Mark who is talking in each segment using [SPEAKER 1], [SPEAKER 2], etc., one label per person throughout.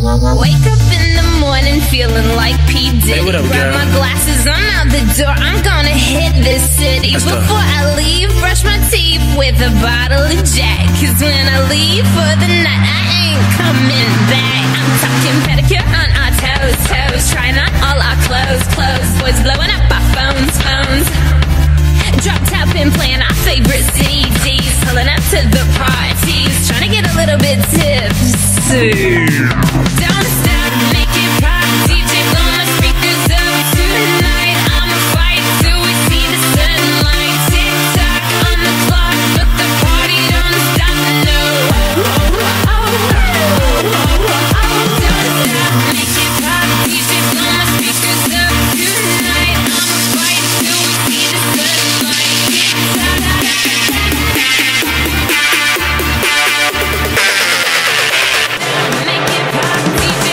[SPEAKER 1] Wake up in the morning feeling like P. Diddy.
[SPEAKER 2] Hey, what up,
[SPEAKER 1] grab
[SPEAKER 2] girl?
[SPEAKER 1] my glasses, I'm out the door. I'm gonna hit this city.
[SPEAKER 2] Let's go.
[SPEAKER 1] Before I leave, brush my teeth with a bottle of Jack. Cause when I leave for the night, I ain't coming back. I'm talking pedicure on our toes, toes. Trying on all our clothes, clothes. Boys blowing up our phones, phones. Drop top and playing our favorite CDs. Pulling up to the parties, trying to get a little bit tipsy. Don't stop, make it pop. DJ blow my speakers up tonight. I'ma fight till we see the sunlight. Tick tock on the clock, but the party don't stop. No. Don't stop, make it pop. DJ blow my speakers up tonight. I'ma fight till we see the sunlight. Tick tock. Make it pop, DJ.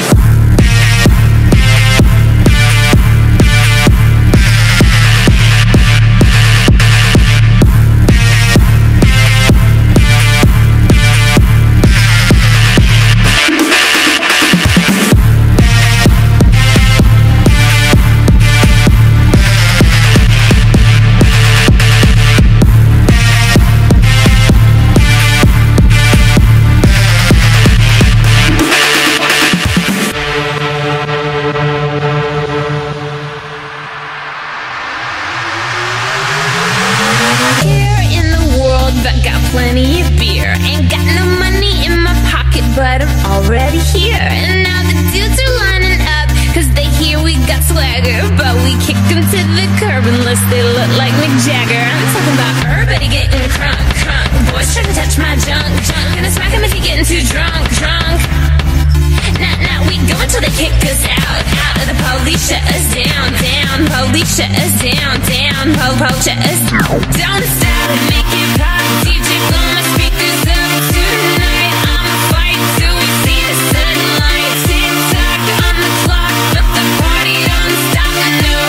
[SPEAKER 1] Here in the world, I got plenty of beer. Ain't got no money in my pocket, but I'm already here. And now the dudes are lining up, cause they hear we got swagger. But we kick them to the curb unless they look like Mick Jagger. I'm talking about everybody getting crunk, crunk. Boys trying to touch my junk, junk. Gonna smack him if he getting too drunk, drunk. Nah, we go until they kick us out, out. The police shut us down, down. Police shut us down, down. Po-po shut us down. Don't stop, make it pop. DJ blow my speakers up tonight. I'ma fight till we see the sunlight. Tick tock on the clock, but the party don't stop. No.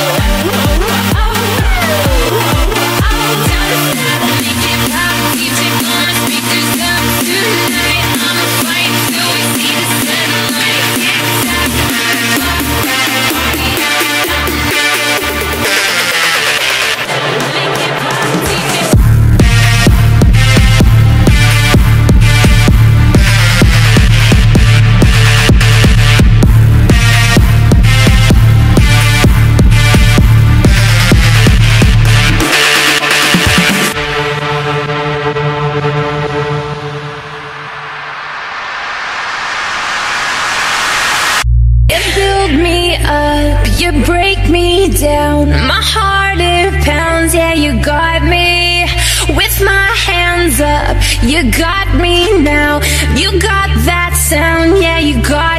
[SPEAKER 1] Don't stop, make it pop. DJ blow my speakers up tonight. I'ma fight till we see the sunlight. Tick tock on the clock, but the party don't stop. Make it pop, DJ. You build me up, you break me down. My heart it pounds, yeah, you got me. With my hands up, you got me now. You got that sound, yeah, you got